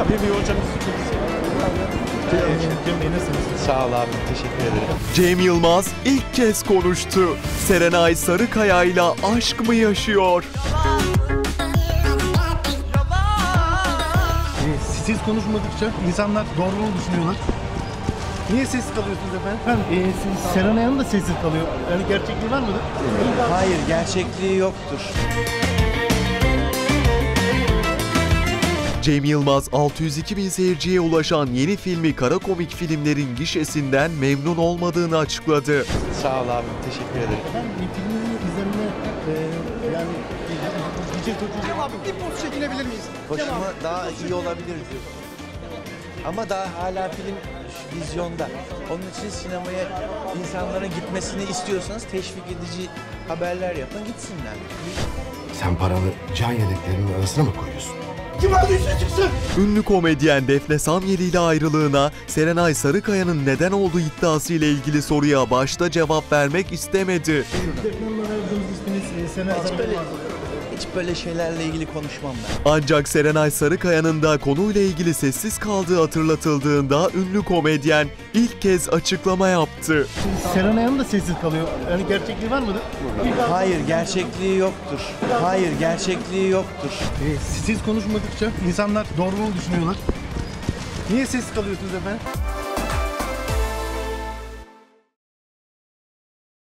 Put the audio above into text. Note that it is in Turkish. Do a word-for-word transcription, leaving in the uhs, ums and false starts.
Hocam. Bir hocamız. Sağ ol abi, teşekkür ederim. Cem Yılmaz ilk kez konuştu. Serenay Sarıkaya ile aşk mı yaşıyor? Siz konuşmadıkça insanlar doğruluğunu düşünüyorlar. Niye sessiz kalıyorsunuz efendim? Efendim e, siz, Serenay Hanım da sessiz kalıyor. Yani gerçekliği var mıdır? Hayır, gerçekliği yoktur. Cem Yılmaz altı yüz iki bin seyirciye ulaşan yeni filmi Kara Komik Filmler'in gişesinden memnun olmadığını açıkladı. Sağ ol abi, teşekkür ederim. Efendim filminin izlenme e, yani Cem Cem abi bir poz çekinebilir miyiz? Hoşuma daha iyi olabilir diyor. Ama daha hala film vizyonda. Onun için sinemaya insanların gitmesini istiyorsanız teşvik edici haberler yapın, gitsinler. Sen paranı can yedeklerinin arasına mı koyuyorsun? Kim öldüyse çıksın! Ünlü komedyen Defne Samyeli ile ayrılığına Serenay Sarıkaya'nın neden olduğu iddiası ile ilgili soruya başta cevap vermek istemedi. Defne Hanım'la ayrıldığınız isminiz e, Serenay Hiç böyle, Hanım. hiç böyle şeylerle ilgili konuşmam ben. Ancak Serenay Sarıkaya'nın da konuyla ilgili sessiz kaldığı hatırlatıldığında ünlü komedyen ilk kez açıklama yaptı. Serenay Hanım da sessiz kalıyor. Yani gerçekliği var mıdır? Hayır, gerçekliği yoktur. Hayır, gerçekliği yoktur. E, siz konuşmadıkça insanlar doğruluğunu düşünüyorlar. Niye sessiz kalıyorsunuz efendim?